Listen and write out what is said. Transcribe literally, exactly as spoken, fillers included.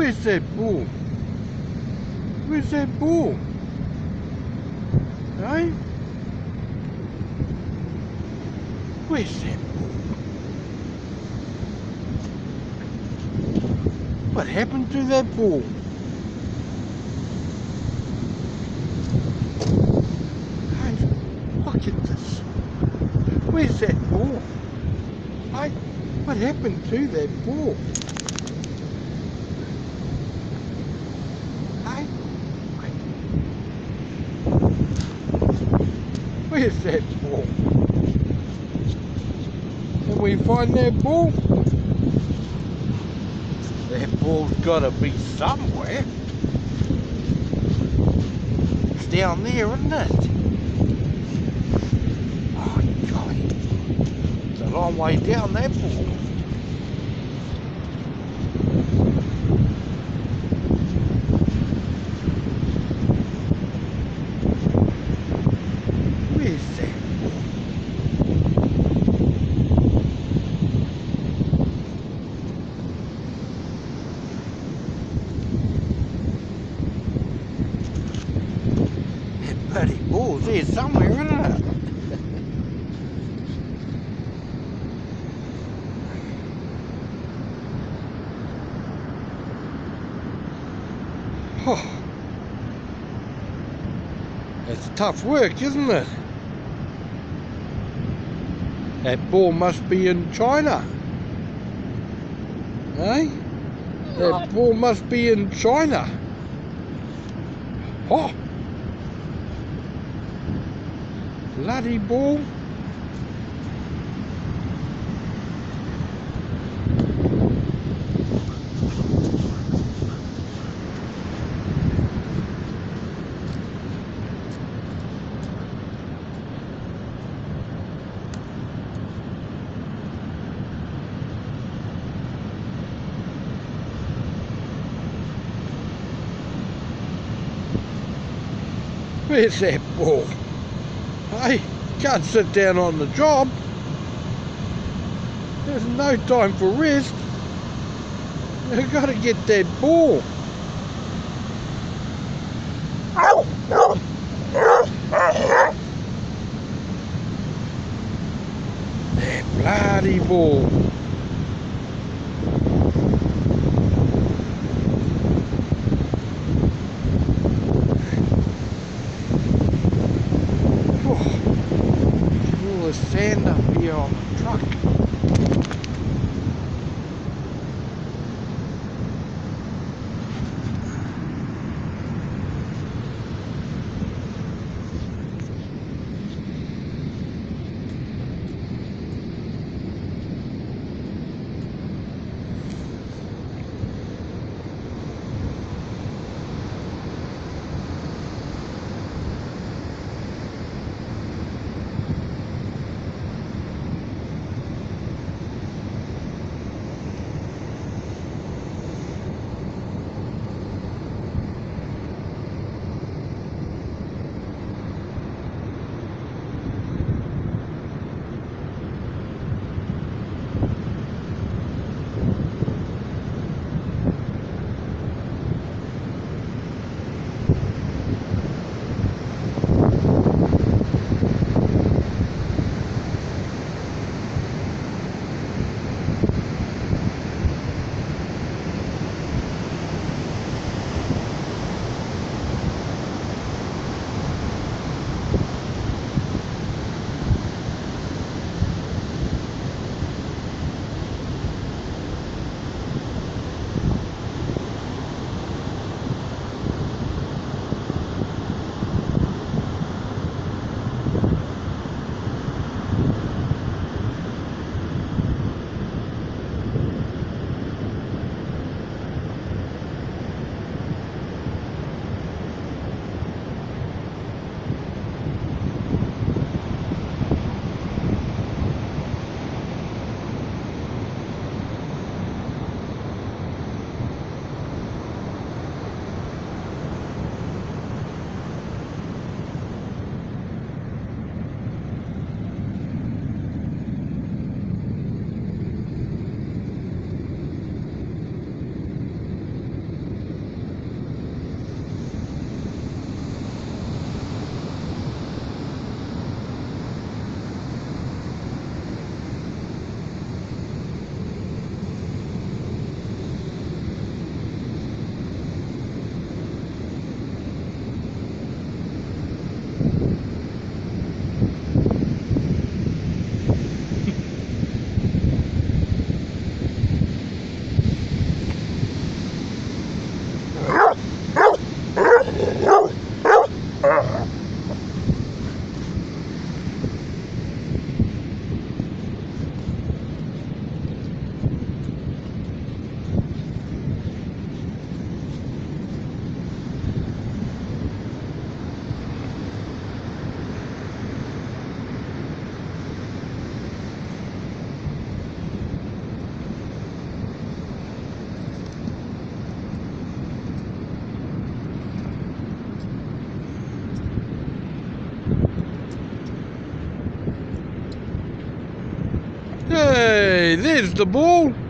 Where's that bull? Where's that bull? Hey? Where's that bull? What happened to that bull? Hey, look at this. Where's that bull? Hey, what happened to that bull? Hey, where's that bull? Can we find that bull? That bull's gotta be somewhere. It's down there, isn't it? Oh, golly. It's a long way down, that bull. Where's that bull? Bloody bull's there somewhere, isn't it? Oh, it's tough work, isn't it? That bull must be in China. Eh? That bull must be in China. Oh! Bloody bull. Where's that bull? Hey, can't sit down on the job. There's no time for rest. You've got to get that bull. That bloody bull. All the sand up here on the truck. Hey, there's the ball.